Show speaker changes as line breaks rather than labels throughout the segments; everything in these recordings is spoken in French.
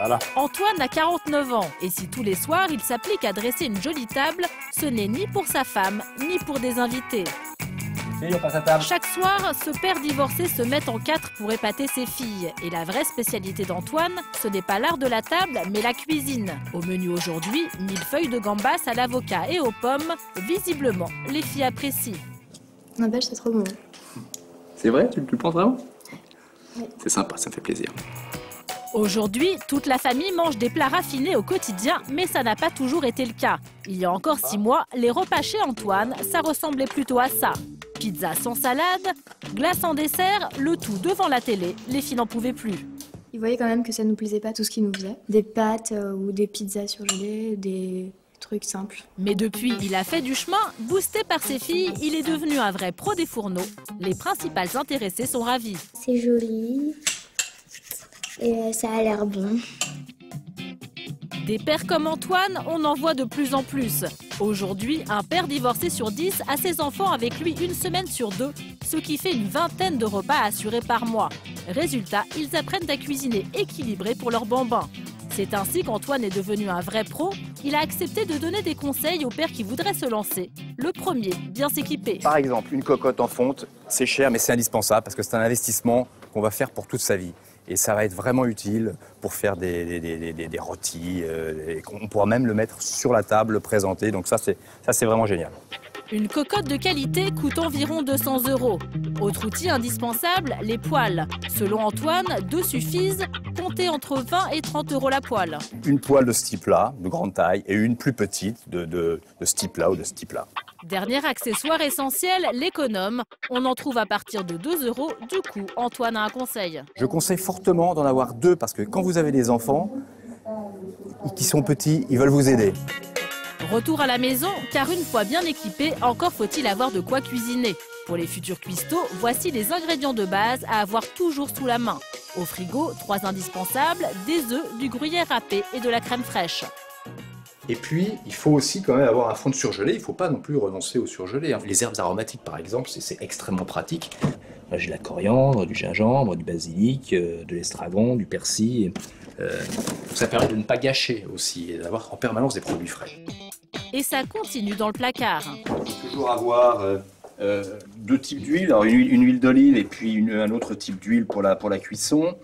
Voilà.
Antoine a 49 ans et si tous les soirs il s'applique à dresser une jolie table, ce n'est ni pour sa femme, ni pour des invités.
On passe à table.
Chaque soir, ce père divorcé se met en quatre pour épater ses filles. Et la vraie spécialité d'Antoine, ce n'est pas l'art de la table, mais la cuisine. Au menu aujourd'hui, 1000 feuilles de gambas à l'avocat et aux pommes. Visiblement, les filles apprécient.
N'empêche, c'est trop bon.
C'est vrai, tu le penses vraiment?
Oui.
C'est sympa, ça me fait plaisir.
Aujourd'hui, toute la famille mange des plats raffinés au quotidien, mais ça n'a pas toujours été le cas. Il y a encore 6 mois, les repas chez Antoine, ça ressemblait plutôt à ça. Pizza sans salade, glace en dessert, le tout devant la télé, les filles n'en pouvaient plus.
Il voyait quand même que ça nous plaisait pas tout ce qu'il nous faisait. Des pâtes ou des pizzas surgelées, des trucs simples.
Mais depuis, il a fait du chemin. Boosté par ses filles, il est devenu un vrai pro des fourneaux. Les principales intéressées sont ravies.
C'est joli et ça a l'air bon.
Des pères comme Antoine, on en voit de plus en plus. Aujourd'hui, un père divorcé sur 10 a ses enfants avec lui une semaine sur 2, ce qui fait une vingtaine de repas assurés par mois. Résultat, ils apprennent à cuisiner équilibré pour leurs bambins. C'est ainsi qu'Antoine est devenu un vrai pro. Il a accepté de donner des conseils aux pères qui voudraient se lancer. Le premier, bien s'équiper.
Par exemple, une cocotte en fonte, c'est cher mais c'est indispensable parce que c'est un investissement qu'on va faire pour toute sa vie. Et ça va être vraiment utile pour faire des rôtis. On pourra même le mettre sur la table, le présenter. Donc ça, c'est vraiment génial.
Une cocotte de qualité coûte environ 200 €. Autre outil indispensable, les poêles. Selon Antoine, 2 suffisent. Comptez entre 20 et 30 € la poêle.
Une poêle de ce type-là, de grande taille, et une plus petite de ce type-là ou de ce type-là.
Dernier accessoire essentiel, l'économe. On en trouve à partir de 2 €. Du coup, Antoine a un conseil.
Je conseille fortement d'en avoir 2 parce que quand vous avez des enfants qui sont petits, ils veulent vous aider.
Retour à la maison, car une fois bien équipé, encore faut-il avoir de quoi cuisiner. Pour les futurs cuistots, voici les ingrédients de base à avoir toujours sous la main. Au frigo, 3 indispensables, des œufs, du gruyère râpé et de la crème fraîche.
Et puis, il faut aussi quand même avoir un fond de surgelé. Il ne faut pas non plus renoncer au surgelé. Les herbes aromatiques, par exemple, c'est extrêmement pratique. Là, j'ai de la coriandre, du gingembre, du basilic, de l'estragon, du persil. Ça permet de ne pas gâcher aussi et d'avoir en permanence des produits frais.
Et ça continue dans le placard.
Toujours avoir 2 types d'huile, alors une huile d'olive et puis un autre type d'huile pour la cuisson.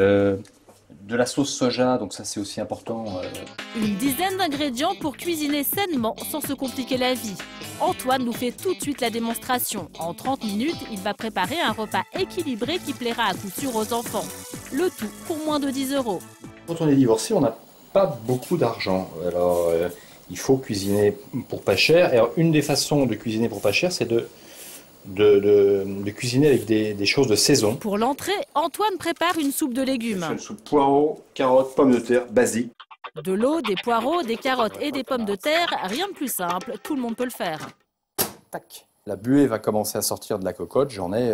De la sauce soja, donc ça c'est aussi important.
Une dizaine d'ingrédients pour cuisiner sainement sans se compliquer la vie. Antoine nous fait tout de suite la démonstration. En 30 minutes, il va préparer un repas équilibré qui plaira à coup sûr aux enfants. Le tout pour moins de 10 €.
Quand on est divorcé, on n'a pas beaucoup d'argent. Alors, il faut cuisiner pour pas cher. Et alors, une des façons de cuisiner pour pas cher, c'est de cuisiner avec des choses de saison.
Pour l'entrée, Antoine prépare une soupe de légumes.
Une soupe poireaux, carottes, pommes de terre, basique.
De l'eau, des poireaux, des carottes et des pommes de terre, rien de plus simple, tout le monde peut le faire.
Tac. La buée va commencer à sortir de la cocotte, j'en ai,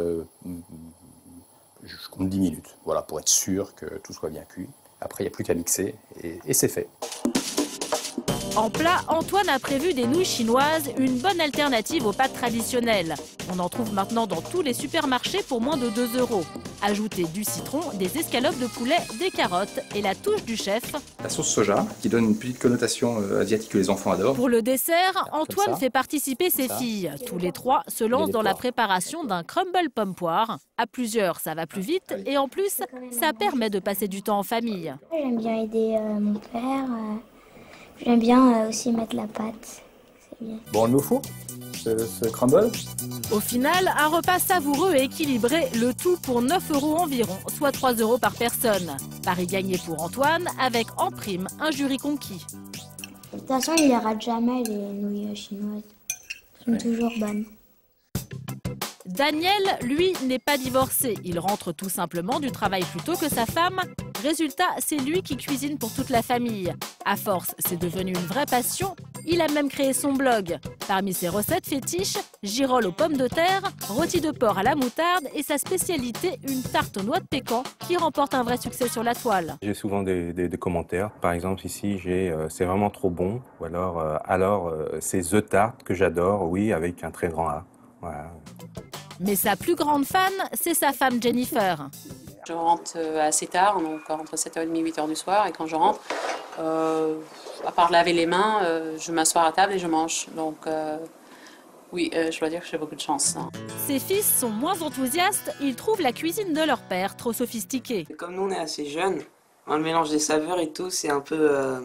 je compte 10 minutes, voilà, pour être sûr que tout soit bien cuit. Après, il n'y a plus qu'à mixer et c'est fait.
En plat, Antoine a prévu des nouilles chinoises, une bonne alternative aux pâtes traditionnelles. On en trouve maintenant dans tous les supermarchés pour moins de 2 €. Ajoutez du citron, des escalopes de poulet, des carottes et la touche du chef.
La sauce soja, qui donne une petite connotation asiatique que les enfants adorent.
Pour le dessert, Antoine
ça.
fait participer ses filles. Tous les 3 se lancent dans la préparation d'un crumble pomme-poire. À plusieurs, ça va plus vite et en plus, ça permet de passer du temps en famille.
J'aime bien aider mon père. J'aime bien aussi mettre la pâte. C'est bien.
Bon, on le met au four, ce crumble.
Au final, un repas savoureux et équilibré, le tout pour 9 € environ, soit 3 € par personne. Pari gagné pour Antoine, avec en prime un jury conquis.
De toute façon, il ne les rate jamais, les nouilles chinoises. Elles sont toujours bonnes.
Daniel, lui, n'est pas divorcé. Il rentre tout simplement du travail plus tôt que sa femme. Résultat, c'est lui qui cuisine pour toute la famille. À force, c'est devenu une vraie passion. Il a même créé son blog. Parmi ses recettes fétiches, girolles aux pommes de terre, rôti de porc à la moutarde et sa spécialité, une tarte aux noix de pécan qui remporte un vrai succès sur la toile.
J'ai souvent des commentaires. Par exemple, ici, c'est vraiment trop bon. Ou alors c'est The Tarte que j'adore, oui, avec un très grand A. Voilà.
Mais sa plus grande fan, c'est sa femme Jennifer.
Je rentre assez tard, donc entre 7h30 et 8h du soir, et quand je rentre, à part laver les mains, je m'assois à table et je mange. Donc oui, je dois dire que j'ai beaucoup de chance.
Ses fils sont moins enthousiastes, ils trouvent la cuisine de leur père trop sophistiquée.
Comme nous on est assez jeunes, le mélange des saveurs et tout, c'est un peu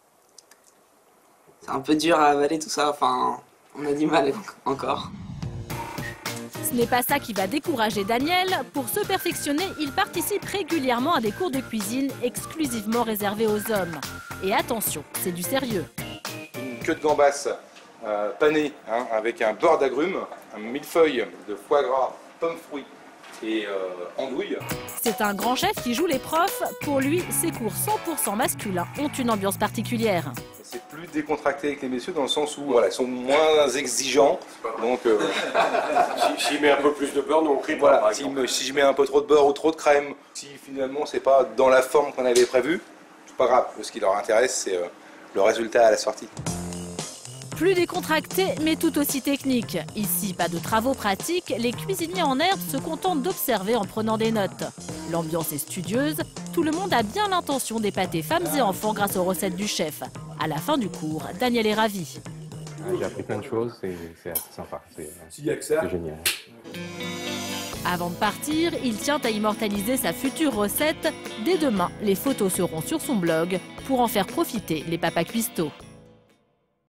dur à avaler tout ça, enfin on a du mal encore.
Ce n'est pas ça qui va décourager Daniel. Pour se perfectionner, il participe régulièrement à des cours de cuisine exclusivement réservés aux hommes. Et attention, c'est du sérieux.
Une queue de gambas panée avec un beurre d'agrumes, un millefeuille de foie gras, pommes fruits et andouilles.
C'est un grand chef qui joue les profs. Pour lui, ces cours 100% masculins ont une ambiance particulière.
C'est plus décontracté avec les messieurs dans le sens où voilà, ils sont moins exigeants. Donc,
s'il met un peu plus de beurre, nous on crie
voilà,
pas.
si je mets un peu trop de beurre ou trop de crème, si finalement c'est pas dans la forme qu'on avait prévu, c'est pas grave. Ce qui leur intéresse, c'est le résultat à la sortie.
Plus décontracté, mais tout aussi technique. Ici, pas de travaux pratiques, les cuisiniers en herbe se contentent d'observer en prenant des notes. L'ambiance est studieuse, tout le monde a bien l'intention d'épater femmes et enfants grâce aux recettes du chef. À la fin du cours, Daniel est ravi.
J'ai appris plein de choses, c'est assez sympa, c'est génial.
Avant de partir, il tient à immortaliser sa future recette. Dès demain, les photos seront sur son blog pour en faire profiter les papas cuistots.